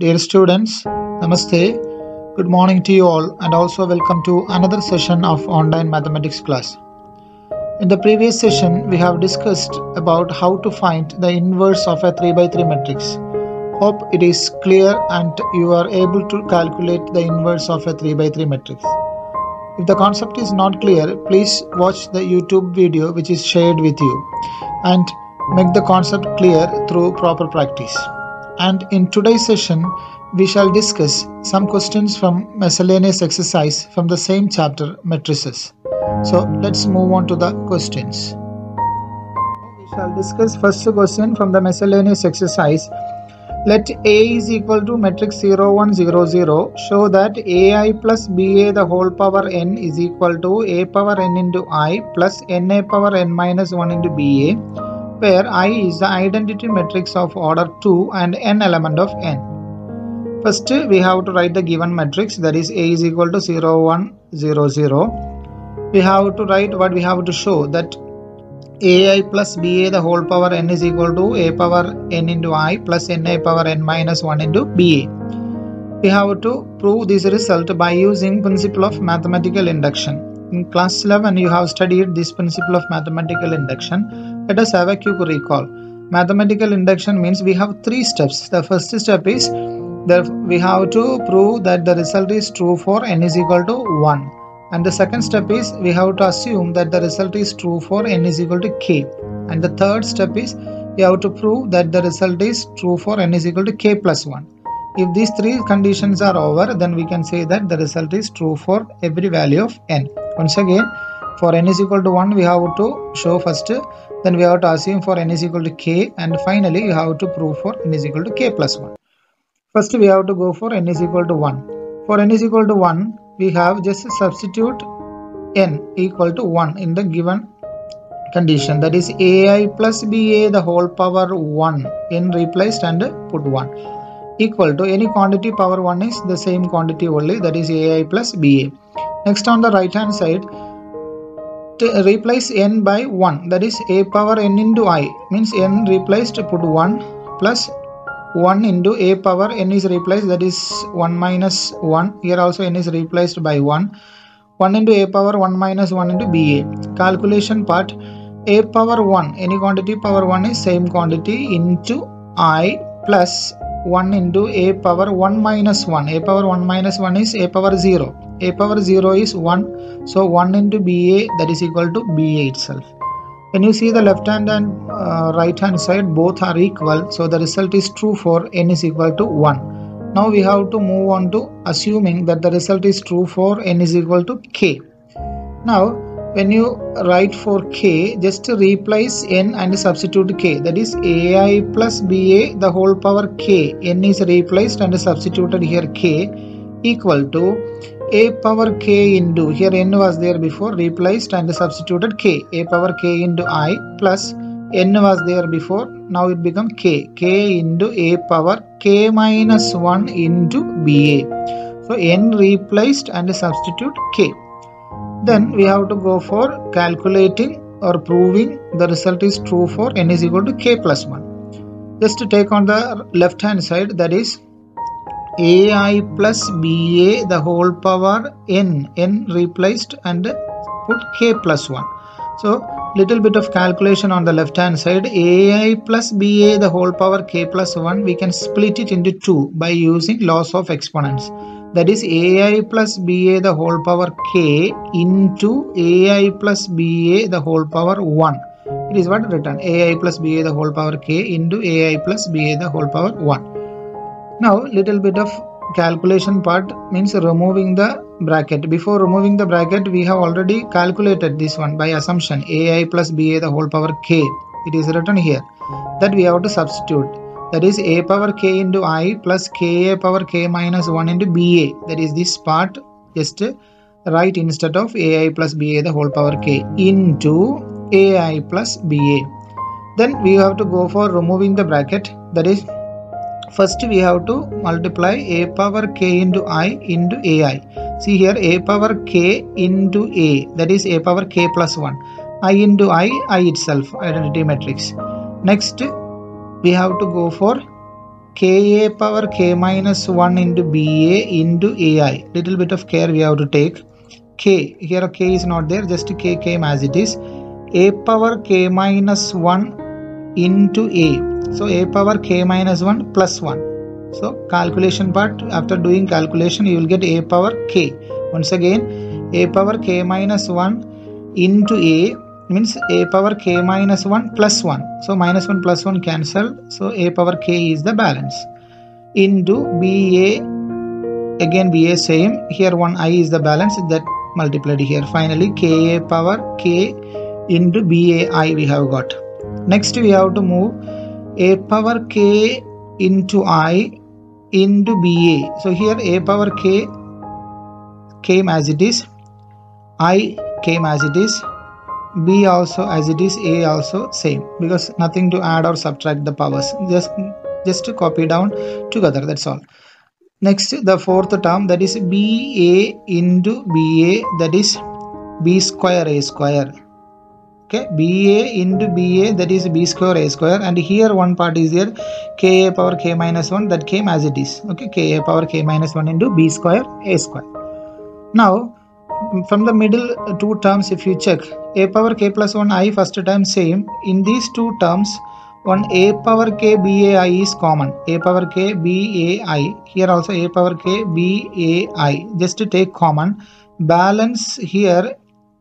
Dear students, Namaste, good morning to you all and also welcome to another session of online mathematics class. In the previous session, we have discussed about how to find the inverse of a 3 by 3 matrix. Hope it is clear and you are able to calculate the inverse of a 3 by 3 matrix. If the concept is not clear, please watch the YouTube video which is shared with you and make the concept clear through proper practice. And in today's session, we shall discuss some questions from miscellaneous exercise from the same chapter, matrices. So let's move on to the questions. We shall discuss first question from the miscellaneous exercise. Let A is equal to matrix 0, 1, 0, 0. Show that AI plus BA the whole power n is equal to A power n into I plus NA power n minus 1 into BA, where I is the identity matrix of order 2 and n element of n. First, we have to write the given matrix, that is A is equal to 0, 1, 0, 0. We have to write what we have to show, that AI plus BA the whole power n is equal to A power n into I plus NA power n minus 1 into BA. We have to prove this result by using principle of mathematical induction. In class 11, you have studied this principle of mathematical induction. Let us have a quick recall. Mathematical induction means we have 3 steps. The first step is that we have to prove that the result is true for n is equal to 1. And the second step is we have to assume that the result is true for n is equal to k. And the third step is we have to prove that the result is true for n is equal to k plus 1. If these 3 conditions are over, then we can say that the result is true for every value of n. Once again, for n is equal to 1, we have to show first, then we have to assume for n is equal to k, and finally we have to prove for n is equal to k plus 1. First, we have to go for n is equal to 1. For n is equal to 1, we have just substitute n equal to 1 in the given condition, that is AI plus BA the whole power 1, n replaced and put 1, equal to any quantity power 1 is the same quantity only, that is AI plus BA. Next, on the right hand side, replace n by 1, that is A power n into I, means n replaced, put 1 plus 1 into A power n is replaced, that is 1 minus 1. Here also n is replaced by 1. 1 into A power 1 minus 1 into BA. Calculation part, A power 1, any quantity power 1 is same quantity into I plus 1 into A power 1 minus 1. A power 1 minus 1 is A power 0. A power 0 is 1. So 1 into BA, that is equal to BA itself. When you see the left hand and right hand side, both are equal, so the result is true for n is equal to 1. Now we have to move on to assuming that the result is true for n is equal to k. Now when you write for k, just replace n and substitute k, that is AI plus BA the whole power k, n is replaced and substituted here k, equal to A power k into, here n was there before, replaced and substituted k, A power k into I plus n was there before, now it becomes k into A power k minus 1 into BA. So n replaced and substitute k. Then we have to go for calculating or proving the result is true for n is equal to k plus 1. Just to take on the left hand side, that is AI plus BA the whole power n replaced and put k plus 1. So little bit of calculation on the left hand side. AI plus BA the whole power k plus 1, we can split it into 2 by using laws of exponents. That is AI plus BA the whole power k into AI plus BA the whole power 1. It is what written, AI plus BA the whole power k into AI plus BA the whole power 1. Now little bit of calculation part means removing the bracket. Before removing the bracket, we have already calculated this one by assumption, AI plus BA the whole power k. It is written here that we have to substitute, that is A power k into I plus KA power k minus 1 into BA. That is this part, just write instead of AI plus BA the whole power k into AI plus BA. Then we have to go for removing the bracket, that is first we have to multiply A power k into I into AI. See here, A power k into A, that is A power k plus 1. I into I itself, identity matrix. Next we have to go for Ka power k minus 1 into Ba into Ai. Little bit of care we have to take. K, here k is not there, just k came as it is. A power k minus 1 into A. So A power k minus 1 plus 1. So calculation part, after doing calculation you will get A power k. Once again, A power k minus 1 into A means A power k minus 1 plus 1. So minus 1 plus 1 cancel. So A power k is the balance. Into Ba, again Ba same. Here one I is the balance that multiplied here. Finally Ka power k into Bai we have got. Next we have to move A power k into I into Ba. So here A power k came as it is, I came as it is, B also as it is, A also same, because nothing to add or subtract the powers, just to copy down together, that's all. Next the fourth term, that is Ba into Ba, that is B square A square. Okay, Ba into Ba, that is B square A square, and here one part is there, Ka power k minus 1, that came as it is. Okay, Ka power k minus 1 into B square A square. Now from the middle two terms, if you check, A power k plus 1 I first time same. In these two terms, one A power k Bai is common. A power k Bai, here also A power k Bai, just to take common. Balance here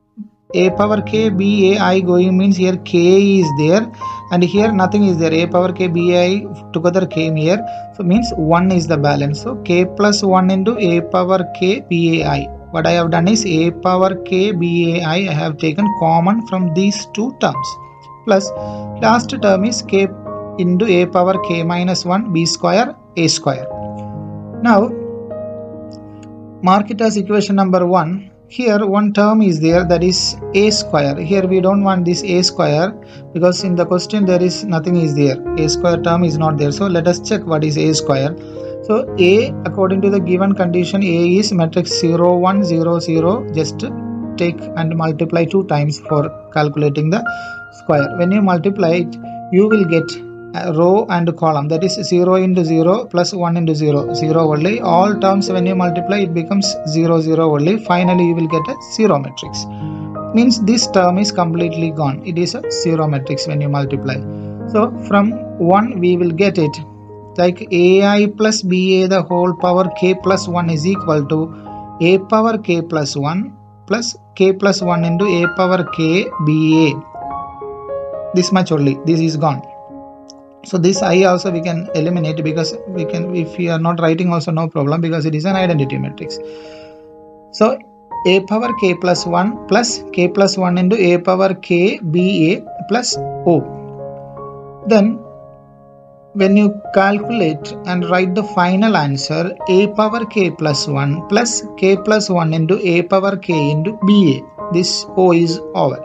A power k Bai going means here k is there, and here nothing is there. A power k Bai together came here, so means 1 is the balance. So k plus 1 into A power k Bai. What I have done is A power k Bai I have taken common from these two terms, plus last term is k into A power k minus 1 B square A square. Now mark it as equation number 1. Here one term is there, that is A square. Here we don't want this A square because in the question there is nothing is there. A square term is not there. So let us check what is A square. So A, according to the given condition, A is matrix 0 1 0 0. Just take and multiply 2 times for calculating the square. When you multiply it, you will get a row and column, that is 0 into 0 plus 1 into 0, 0 only. All terms when you multiply it becomes 0 0 only. Finally you will get a 0 matrix. Means this term is completely gone. It is a 0 matrix when you multiply. So from 1 we will get it like Ai plus Ba the whole power k plus 1 is equal to A power k plus 1 plus k plus 1 into A power k Ba. This much only. This is gone. So this I also we can eliminate, because we can, if we are not writing also no problem, because it is an identity matrix. So A power k plus 1 plus k plus 1 into A power k Ba plus O. Then when you calculate and write the final answer, A power k plus 1 plus k plus 1 into A power k into Ba. This O is over.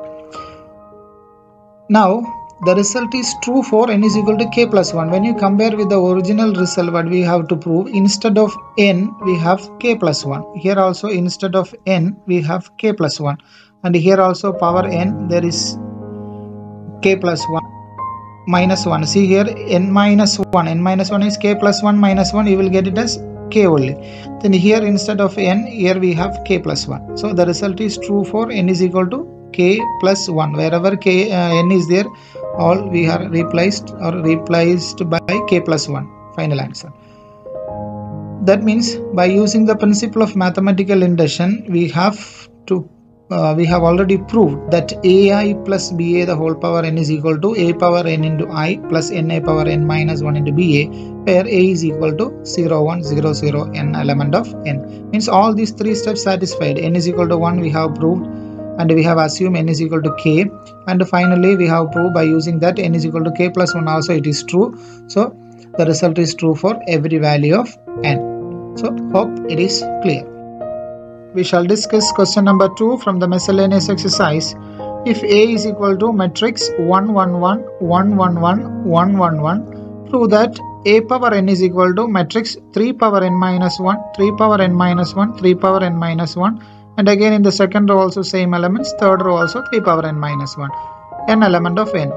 Now the result is true for n is equal to k plus 1. When you compare with the original result, what we have to prove, instead of n we have k plus 1. Here also instead of n we have k plus 1, and here also power n there is k plus 1 minus 1. See here n minus 1. N minus 1 is k plus 1 minus 1. You will get it as k only. Then here instead of n, here we have k plus 1. So the result is true for n is equal to k plus 1. Wherever k n is there, all we are replaced by k plus 1. Final answer. That means by using the principle of mathematical induction, we have already proved that Ai plus Ba the whole power n is equal to A power n into I plus Na power n minus 1 into Ba, where A is equal to 0 1 0 0 n element of n. Means all these 3 steps satisfied. N is equal to 1 we have proved, and we have assumed n is equal to k, and finally we have proved by using that n is equal to k plus 1 also it is true. So the result is true for every value of n. So hope it is clear. We shall discuss question number 2 from the miscellaneous exercise. If A is equal to matrix 1 1 1 1 1 1 1 1 1, prove that A power n is equal to matrix 3 power n minus 1 3 power n minus 1 3 power n minus 1, and again in the second row also same elements, third row also 3 power n minus 1, n element of n.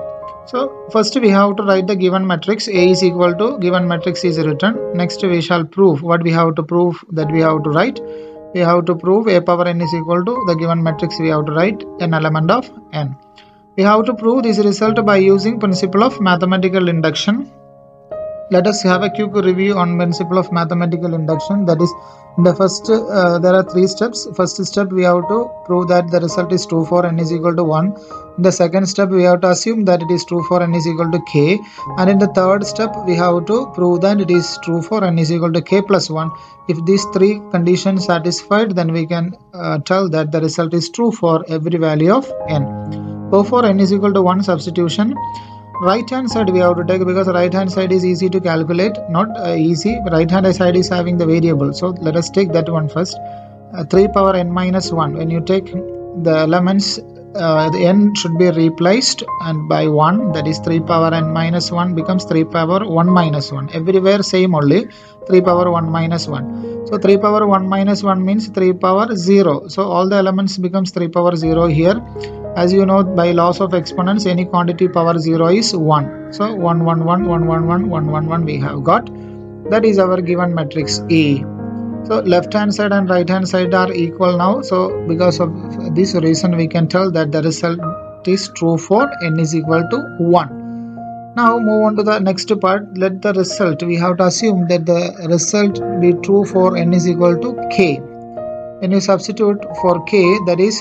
So first we have to write the given matrix. A is equal to given matrix is written. Next we shall prove. What we have to prove? That we have to write. We have to prove a power n is equal to the given matrix. We have to write an element of n. We have to prove this result by using principle of mathematical induction. Let us have a quick review on principle of mathematical induction. That is, in the first there are 3 steps. First step, we have to prove that the result is true for n is equal to 1. In the second step, we have to assume that it is true for n is equal to k. And in the third step, we have to prove that it is true for n is equal to k plus 1. If these 3 conditions satisfied, then we can tell that the result is true for every value of n. So for n is equal to 1 substitution, right hand side we have to take, because right hand side is easy to calculate. Not easy, right hand side is having the variable, so let us take that one first. 3 power n minus 1, when you take the elements, the n should be replaced and by 1, that is 3 power n minus 1 becomes 3 power 1 minus 1. Everywhere same only, 3 power 1 minus 1. So 3 power 1 minus 1 means 3 power 0. So all the elements becomes 3 power 0 here. As you know, by laws of exponents, any quantity power 0 is 1. So 1, 1, 1, 1, 1, 1, 1, 1, 1 we have got. That is our given matrix A. So left hand side and right hand side are equal now. So because of this reason, we can tell that the result is true for n is equal to 1. Now move on to the next part. Let the result, we have to assume that the result be true for n is equal to k. When you substitute for k, that is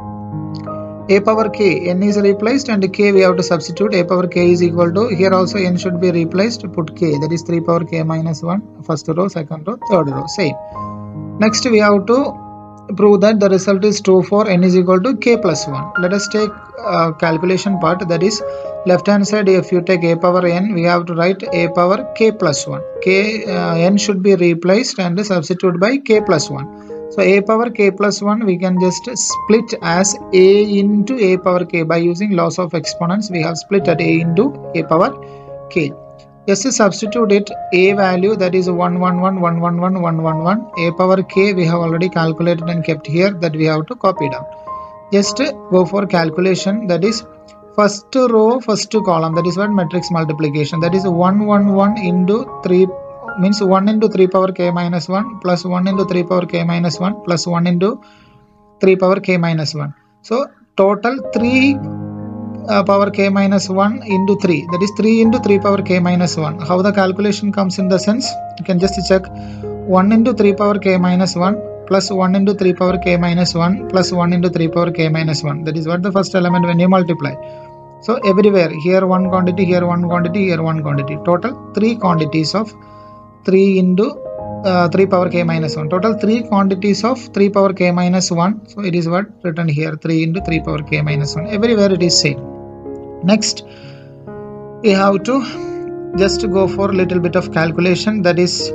a power k, n is replaced and k we have to substitute. A power k is equal to, here also n should be replaced, put k, that is 3 power k minus 1, first row, second row, third row, same. Next we have to prove that the result is true for n is equal to k plus 1. Let us take calculation part, that is left hand side, if you take a power n, we have to write a power k plus 1. N should be replaced and substitute by k plus 1. So a power k plus 1 we can just split as a into a power k. By using laws of exponents, we have split at a into a power k. Just substitute it, a value, that is 1, 1, 1, 1, 1, 1, 1, 1, 1. A power k we have already calculated and kept here, that we have to copy down. Just go for calculation, that is first row, first column, that is what matrix multiplication, that is 1, 1, 1 into 3, means 1 into 3 power k minus 1 plus 1 into 3 power k minus 1 plus 1 into 3 power k minus 1. So total 3 power k minus 1 into 3, that is 3 into 3 power k minus 1. How the calculation comes in the sense, you can just check 1 into 3 power k minus 1 plus 1 into 3 power k minus 1 plus 1 into 3 power k minus 1. That is what the first element when you multiply. So everywhere, here one quantity, here one quantity, here one quantity. Total 3 quantities of 3 into 3 power k minus 1. Total 3 quantities of 3 power k minus 1. So it is what written here, 3 into 3 power k minus 1. Everywhere it is same. Next, we have to just go for a little bit of calculation. That is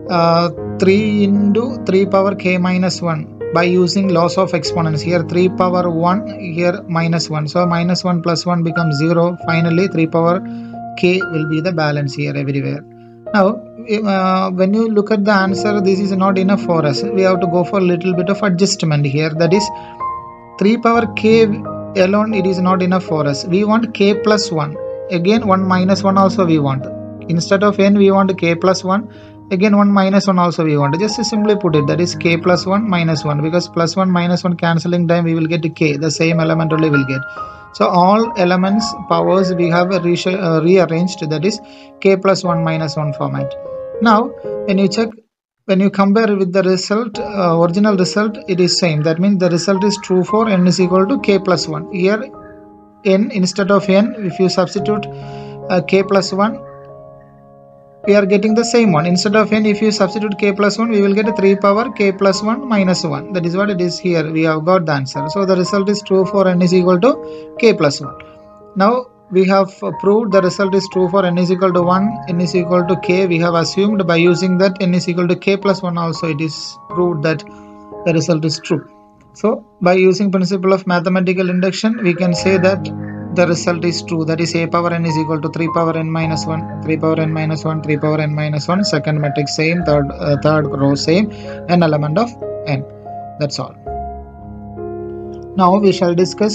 3 into 3 power k minus 1 by using laws of exponents. Here 3 power 1, here minus 1. So minus 1 plus 1 becomes 0. Finally 3 power k will be the balance here everywhere. Now when you look at the answer, this is not enough for us. We have to go for a little bit of adjustment here. That is 3 power k alone, it is not enough for us. We want k plus 1. Again 1 minus 1 also we want. Instead of n we want k plus 1. Again 1 minus 1 also we want. Just simply put it, that is k plus 1 minus 1, because plus 1 minus 1 cancelling time we will get k. The same element only will get. So all elements powers we have rearranged, that is k plus 1 minus 1 format. Now when you check, when you compare with the result, original result, it is same. That means the result is true for n is equal to k plus 1. Here n, instead of n, if you substitute k plus 1, we are getting the same one. Instead of n, if you substitute k plus 1, we will get a 3 power k plus 1 minus 1. That is what it is here. We have got the answer. So the result is true for n is equal to k plus 1. Now we have proved the result is true for n is equal to 1, n is equal to k. We have assumed by using that n is equal to k plus 1 also, it is proved that the result is true. So by using principle of mathematical induction, we can say that the result is true. That is a power n is equal to 3 power n minus 1, 3 power n minus 1, 3 power n minus 1. Second matrix same, third row same, an element of n. That's all. Now we shall discuss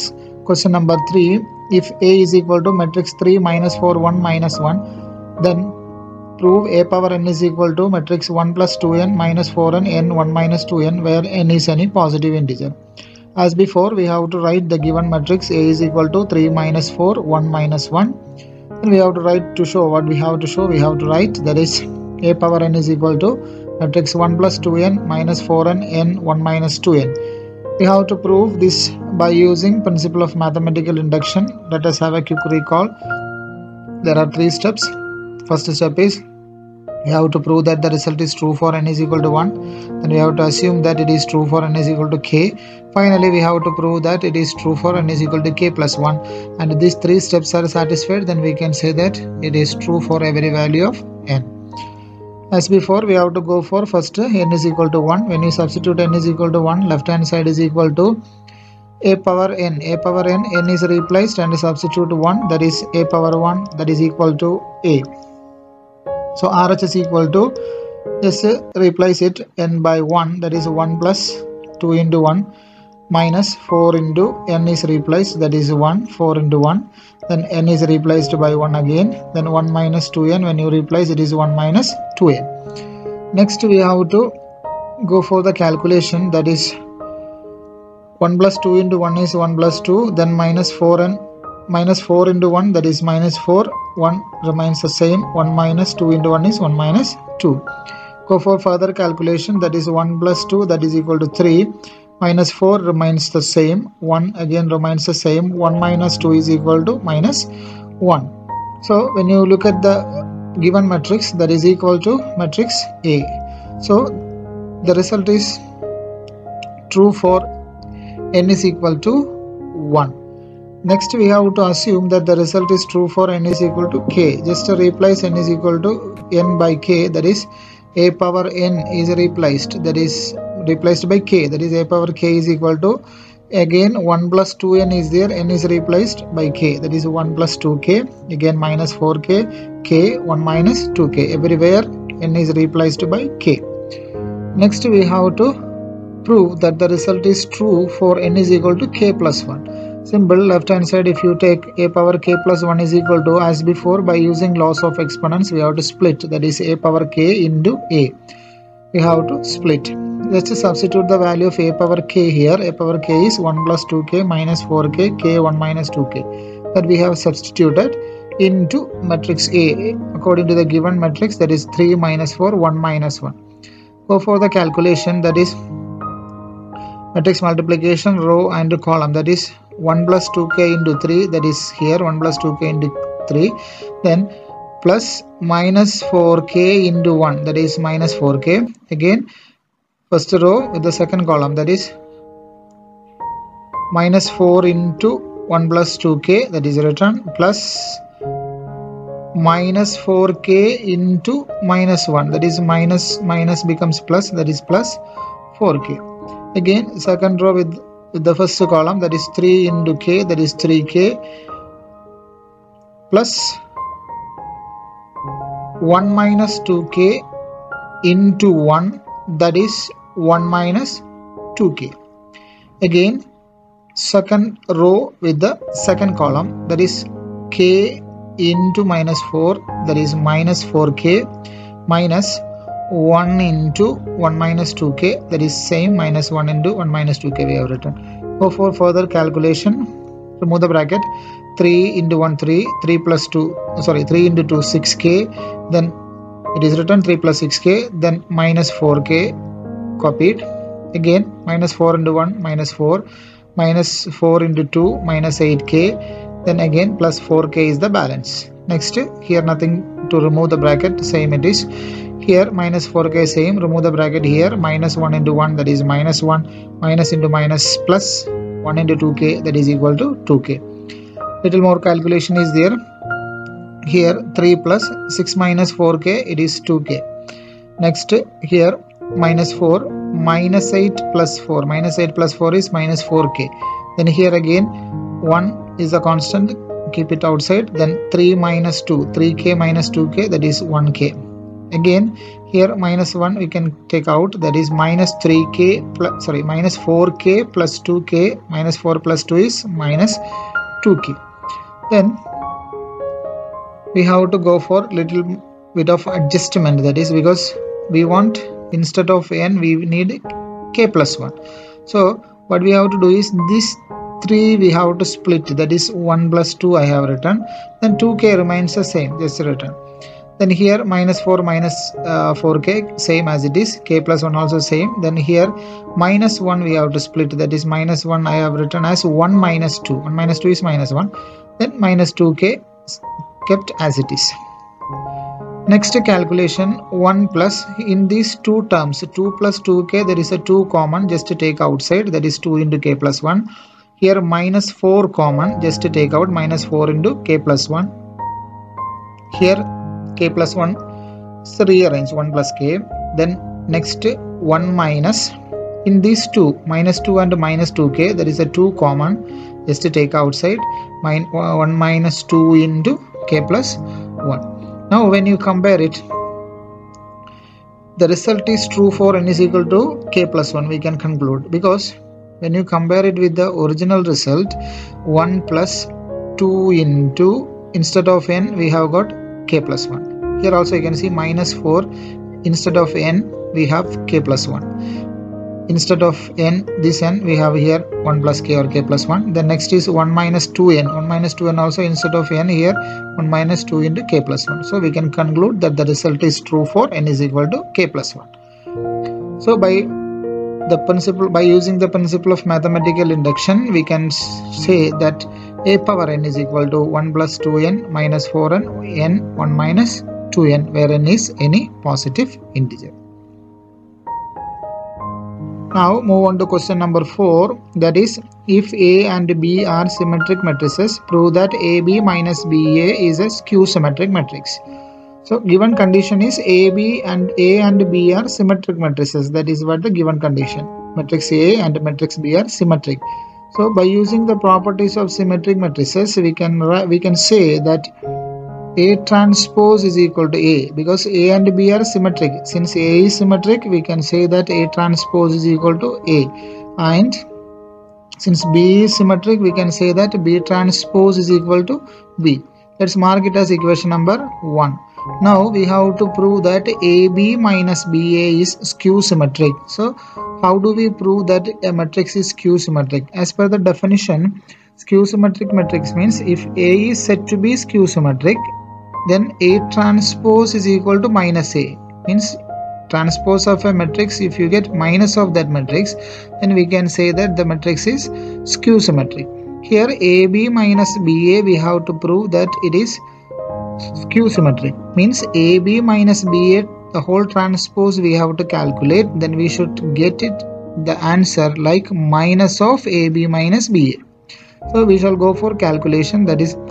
Question number 3. If A is equal to matrix 3 minus 4 1 minus 1, then prove A power n is equal to matrix 1 plus 2n minus 4n n 1 minus 2n where n is any positive integer. As before, we have to write the given matrix A is equal to 3 minus 4 1 minus 1. And we have to write to show what we have to show. We have to write that is A power n is equal to matrix 1 plus 2n minus 4n n 1 minus 2n. We have to prove this by using principle of mathematical induction. Let us have a quick recall. There are 3 steps. First step is we have to prove that the result is true for n is equal to 1. Then we have to assume that it is true for n is equal to k. Finally, we have to prove that it is true for n is equal to k plus 1. And these 3 steps are satisfied, then we can say that it is true for every value of n. As before, we have to go for first n is equal to 1. When you substitute n is equal to 1, left hand side is equal to a power n. A power n is replaced and substitute 1, that is a power 1, that is equal to a. So RH is equal to, just replace it n by 1, that is 1 plus 2 into 1 minus 4 into n is replaced, that is 1, 4 into 1. Then n is replaced by 1 again. Then 1 minus 2n, when you replace it is 1 minus 2n. Next we have to go for the calculation, that is 1 plus 2 into 1 is 1 plus 2, then minus 4n. Minus 4 into 1, that is minus 4, 1 remains the same, 1 minus 2 into 1 is 1 minus 2. Go for further calculation, that is 1 plus 2, that is equal to 3, minus 4 remains the same, 1 again remains the same, 1 minus 2 is equal to minus 1. So when you look at the given matrix, that is equal to matrix A. So the result is true for n is equal to 1. Next we have to assume that the result is true for n is equal to k. Just to replace n is equal to n by k, that is a power n is replaced, that is replaced by k, that is a power k is equal to, again 1 plus 2n is there, n is replaced by k, that is 1 plus 2k, again minus 4k, k, 1 minus 2k, everywhere n is replaced by k. Next we have to prove that the result is true for n is equal to k plus 1. Simple. Left hand side, if you take a power k plus 1 is equal to, as before, by using laws of exponents we have to split, that is a power k into a. We have to split. Let's substitute the value of a power k here. A power k is 1 plus 2k minus 4k, k 1 minus 2k. That we have substituted into matrix A according to the given matrix, that is 3 minus 4, 1 minus 1. Go for the calculation, that is matrix multiplication row and column, that is 1 plus 2k into 3, that is here 1 plus 2k into 3, then plus minus 4k into 1, that is minus 4k. Again first row with the second column, that is minus 4 into 1 plus 2k, that is written, plus minus 4k into minus 1, that is minus becomes plus, that is plus 4k. Again second row with the first column, that is 3 into k, that is 3k, plus 1 minus 2k into 1, that is 1 minus 2k. Again second row with the second column, that is k into minus 4, that is minus 4k, minus 1 into 1 minus 2k, that is same, minus 1 into 1 minus 2k we have written. Go for further calculation. Remove the bracket. 3 into 1 3, 3 plus 2, sorry 3 into 2 6k, then it is written 3 plus 6k, then minus 4k copied. Again minus 4 into 1 minus 4, minus 4 into 2 minus 8k, then again plus 4k is the balance. Next here nothing to remove the bracket, same it is. Here minus 4k same, remove the bracket here, minus 1 into 1, that is minus 1, minus into minus plus 1 into 2k, that is equal to 2k. Little more calculation is there. Here 3 plus 6 minus 4k, it is 2k. Next here minus 4, minus 8 plus 4, minus 8 plus 4 is minus 4k. Then here again 1 is a constant, keep it outside. Then 3 minus 2, 3k minus 2k, that is 1k. Again Here minus 1 we can take out, that is minus 3k plus, sorry, minus 4k plus 2k, minus 4 plus 2 is minus 2k. Then we have to go for little bit of adjustment, that is because we want, instead of n we need k plus 1. So what we have to do is this 3 we have to split, that is 1 plus 2 I have written, then 2k remains the same, just written. Then here minus 4 minus 4k same as it is, k plus 1 also same. Then here minus 1 we have to split, that is minus 1 I have written as 1 minus 2, 1 minus 2 is minus 1, then minus 2k kept as it is. Next calculation, 1 plus, in these two terms 2 plus 2k there is a 2 common, just to take outside, that is 2 into k plus 1. Here minus 4 common, just to take out, minus 4 into k plus 1. Here k plus 1 is rearrange, 1 plus k. Then next 1 minus, in these two minus 2 and minus 2k there is a 2 common, just to take outside, 1 minus 2 into k plus 1. Now when you compare it, the result is true for n is equal to k plus 1, we can conclude, because when you compare it with the original result, 1 plus 2 into, instead of n we have got k plus 1. Here also you can see minus 4, instead of n we have k plus 1. Instead of n, this n we have here 1 plus k or k plus 1. Then next is 1 minus 2n, 1 minus 2n also, instead of n here 1 minus 2 into k plus 1. So we can conclude that the result is true for n is equal to k plus 1. So by using the principle of mathematical induction, we can say that a power n is equal to 1 plus 2n minus 4n, n 1 minus 2n, where n is any positive integer. Now move on to question number 4, that is, if A and B are symmetric matrices, prove that AB minus BA is a skew symmetric matrix. So given condition is A and B are symmetric matrices, that is what the given condition. Matrix A and matrix B are symmetric. So by using the properties of symmetric matrices, we can say that A transpose is equal to A, because A and B are symmetric. Since A is symmetric, we can say that A transpose is equal to A, and since B is symmetric, we can say that B transpose is equal to B. Let's mark it as equation number 1. Now we have to prove that AB minus BA is skew symmetric. So how do we prove that a matrix is skew symmetric? As per the definition, skew symmetric matrix means if A is said to be skew symmetric, then A transpose is equal to minus A. Means transpose of a matrix, if you get minus of that matrix, then we can say that the matrix is skew symmetric. Here AB minus BA, we have to prove that it is skew symmetric. Means AB minus BA, the whole transpose we have to calculate, then we should get it the answer like minus of AB minus BA. So we shall go for calculation, that is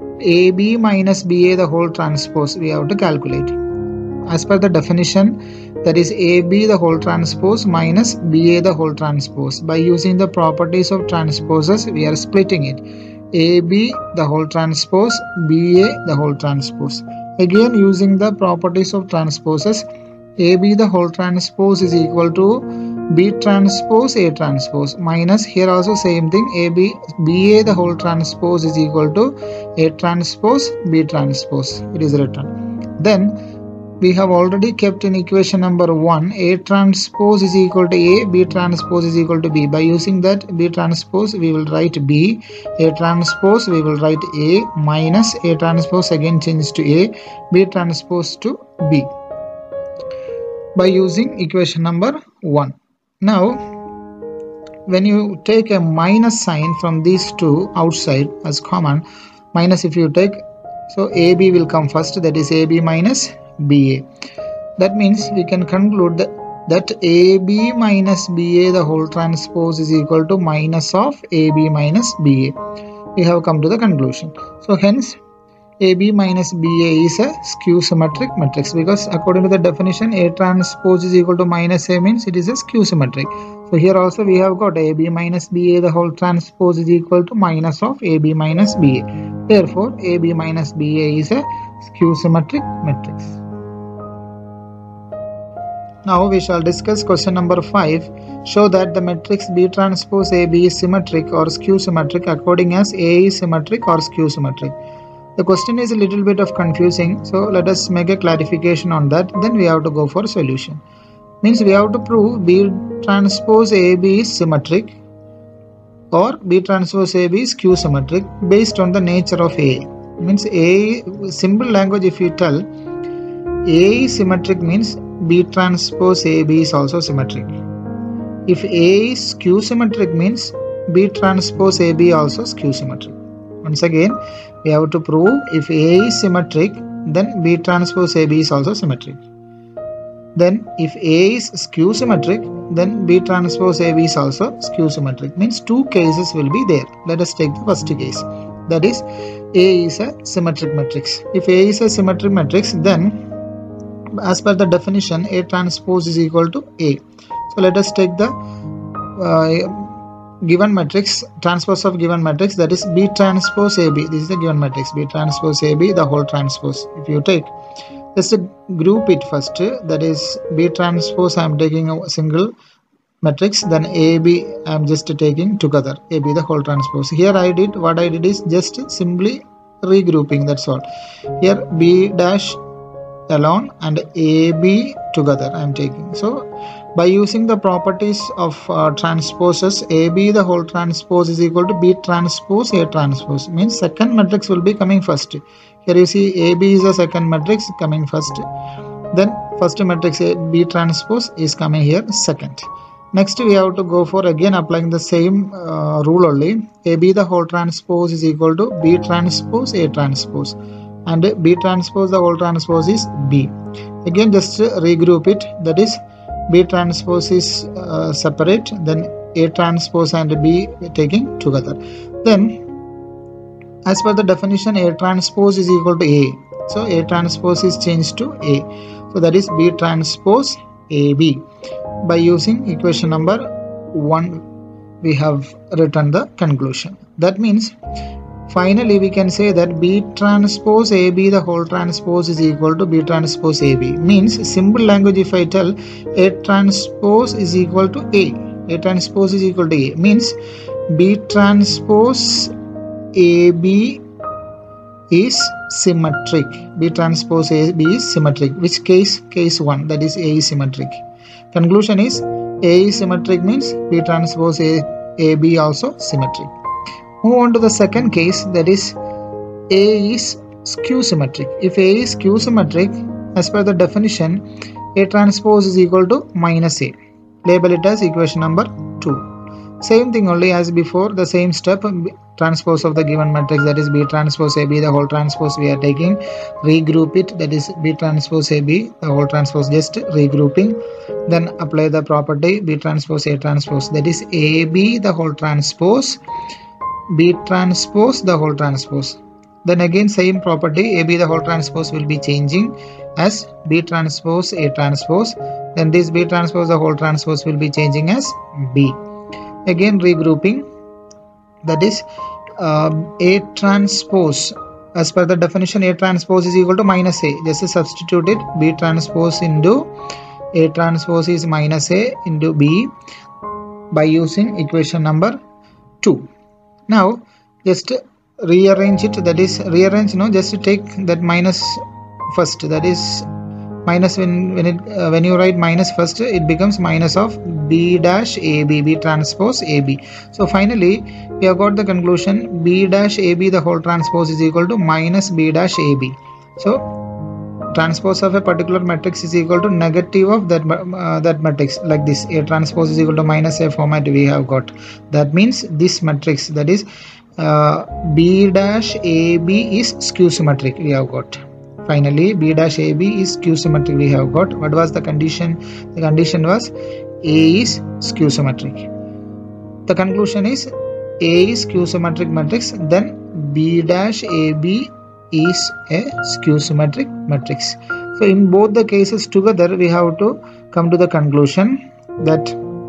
AB minus BA the whole transpose we have to calculate. As per the definition, that is AB the whole transpose minus BA the whole transpose. By using the properties of transposes, we are splitting it. AB the whole transpose, BA the whole transpose. Again using the properties of transposes, AB the whole transpose is equal to B transpose A transpose, minus here also same thing, BA the whole transpose is equal to A transpose B transpose. It is written. Then we have already kept in equation number 1 A transpose is equal to A, B transpose is equal to B. By using that B transpose, we will write B, A transpose we will write A, minus A transpose again change to A, B transpose to B, by using equation number 1. Now when you take a minus sign from these two outside as common, minus if you take, so AB will come first, that is AB minus BA. That means we can conclude that AB minus BA the whole transpose is equal to minus of AB minus BA. We have come to the conclusion. So hence AB minus BA is a skew symmetric matrix, because according to the definition A transpose is equal to minus A means it is a skew symmetric. So here also we have got AB minus BA the whole transpose is equal to minus of AB minus BA. Therefore AB minus BA is a skew symmetric matrix. Now we shall discuss question number 5. Show that the matrix B transpose AB is symmetric or skew symmetric according as A is symmetric or skew symmetric. The question is a little bit of confusing, so let us make a clarification on that. Then we have to go for solution. Means we have to prove B transpose AB is symmetric or B transpose AB is skew symmetric based on the nature of A. Means A, simple language, if you tell A is symmetric means B transpose AB is also symmetric. If A is skew symmetric means B transpose AB also skew symmetric. Once again, we have to prove if A is symmetric, then B transpose AB is also symmetric. Then if A is skew symmetric, then B transpose AB is also skew symmetric. Means two cases will be there. Let us take the first case. That is, A is a symmetric matrix. If A is a symmetric matrix, then as per the definition, A transpose is equal to A. So let us take the given matrix, transpose of given matrix, that is B transpose AB. This is the given matrix, B transpose AB, the whole transpose. If you take, just group it first, that is B transpose, I am taking a single matrix, then AB I am just taking together, AB the whole transpose. Here what I did is just simply regrouping, that's all. Here B dash alone and AB together I am taking. So by using the properties of transposes, AB the whole transpose is equal to B transpose A transpose. Means second matrix will be coming first. Here you see AB is a second matrix coming first. Then first matrix B transpose is coming here second. Next we have to go for again applying the same rule only. AB the whole transpose is equal to B transpose A transpose. And B transpose the whole transpose is B. Again just regroup it, that is B transpose is separate, then A transpose and B taking together. Then as per the definition, A transpose is equal to A. So A transpose is changed to A. So that is B transpose AB. By using equation number 1, we have written the conclusion. That means finally we can say that B transpose AB the whole transpose is equal to B transpose AB. Means simple language, if I tell A transpose is equal to A transpose is equal to A, means B transpose AB is symmetric. B transpose AB is symmetric. Which case? Case 1, that is A is symmetric. Conclusion is A is symmetric means B transpose AB also symmetric. Move on to the second case, that is A is skew symmetric. If A is skew symmetric, as per the definition, A transpose is equal to minus A. Label it as equation number 2. Same thing only as before, the same step, transpose of the given matrix, that is B transpose AB the whole transpose we are taking, regroup it, that is B transpose AB the whole transpose, just regrouping. Then apply the property B transpose A transpose, that is AB the whole transpose, B transpose the whole transpose. Then again same property, AB the whole transpose will be changing as B transpose A transpose. Then this B transpose the whole transpose will be changing as B. Again regrouping, that is A transpose, as per the definition A transpose is equal to minus A. Just substitute it, B transpose into A transpose is minus A into B by using equation number 2. Now just rearrange it, that is rearrange, just take that minus first, that is minus when you write minus first, it becomes minus of B dash AB, B transpose AB. So finally we have got the conclusion B dash AB the whole transpose is equal to minus B dash AB. So transpose of a particular matrix is equal to negative of that matrix, like this. A transpose is equal to minus A format we have got. That means this matrix, that is B dash AB is skew symmetric we have got. Finally B dash AB is skew symmetric we have got. What was the condition? The condition was A is skew symmetric. The conclusion is A is skew symmetric matrix, then B dash AB is a skew symmetric matrix. So in both the cases together we have to come to the conclusion that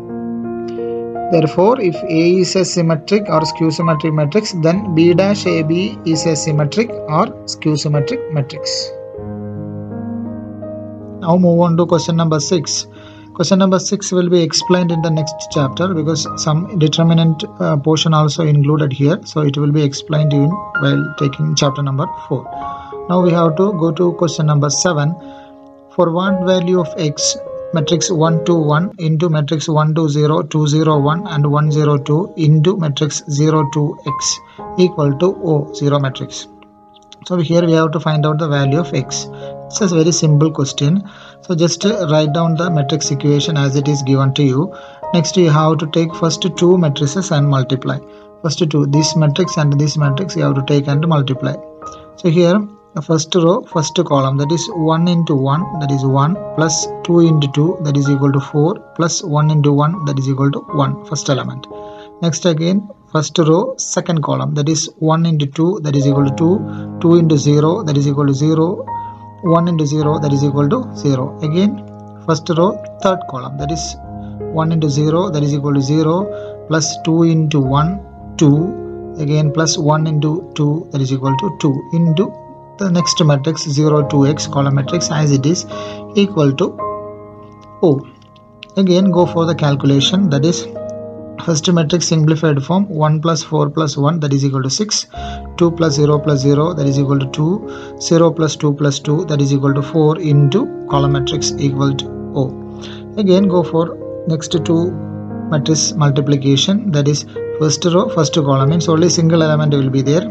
therefore if A is a symmetric or skew symmetric matrix, then B dash AB is a symmetric or skew symmetric matrix. Now move on to question number 6. Question number 6 will be explained in the next chapter because some determinant portion also included here. So it will be explained in while taking chapter number 4. Now we have to go to question number 7. For what value of x, matrix 1 2 1 into matrix 1 2 0 2 0 1 and 1 0 2 into matrix 0 2 x equal to O 0 matrix. So here we have to find out the value of x. It's a very simple question. So just write down the matrix equation as it is given to you. Next you have to take first two matrices and multiply. First two, this matrix and this matrix you have to take and multiply. So here the first row, first column, that is 1 into 1, that is 1, plus 2 into 2, that is equal to 4, plus 1 into 1, that is equal to 1, first element. Next again, first row, second column, that is 1 into 2, that is equal to 2, 2 into 0, that is equal to 0, 1 into 0, that is equal to 0. Again, first row, third column, that is 1 into 0, that is equal to 0, plus 2 into 1, 2, again plus 1 into 2, that is equal to 2, into the next matrix 0 2x column matrix as it is equal to O. Again go for the calculation, that is first matrix simplified form 1 plus 4 plus 1, that is equal to 6, 2 plus 0 plus 0, that is equal to 2, 0 plus 2 plus 2, that is equal to 4 into column matrix equal to O. Again go for next two matrix multiplication, that is first row first column, means only single element will be there.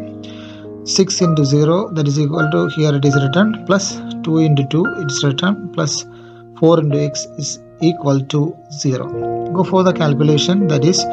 6 into 0, that is equal to, here it is written, plus 2 into 2 it's written, plus 4 into x is equal to 0. Go for the calculation, that is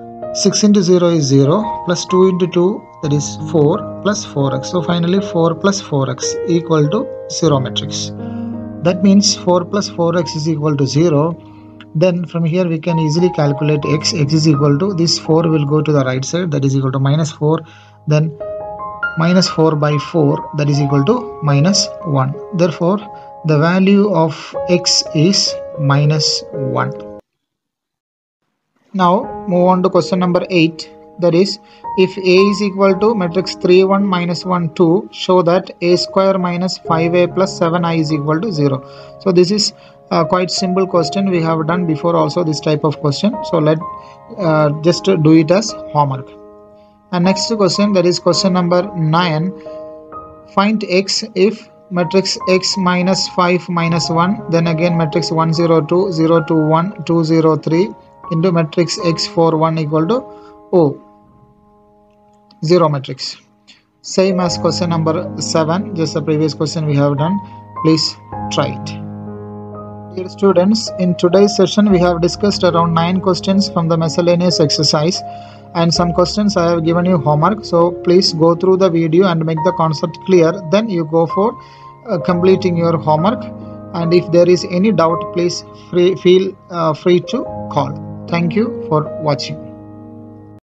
6 into 0 is 0, plus 2 into 2, that is 4, plus 4x. So finally 4 plus 4x equal to 0 matrix. That means 4 plus 4x is equal to 0. Then from here we can easily calculate x. X is equal to, this 4 will go to the right side, that is equal to minus 4, then minus 4 by 4, that is equal to minus 1. Therefore the value of x is minus 1. Now move on to question number 8, that is if A is equal to matrix 3 1 minus 1 2, show that A square minus 5A plus 7I is equal to 0. So this is a quite simple question. We have done before also this type of question. So let just do it as homework. And next question, that is question number 9. Find x if matrix x minus 5 minus 1, then again matrix 1 0 2 0 2 1 2 0 3 into matrix x 4 1 equal to O 0 matrix. Same as question number 7, just the previous question we have done. Please try it. Dear students, in today's session we have discussed around 9 questions from the miscellaneous exercise, and some questions I have given you homework. So please go through the video and make the concept clear. Then you go for completing your homework. And if there is any doubt, please feel free to call. Thank you for watching.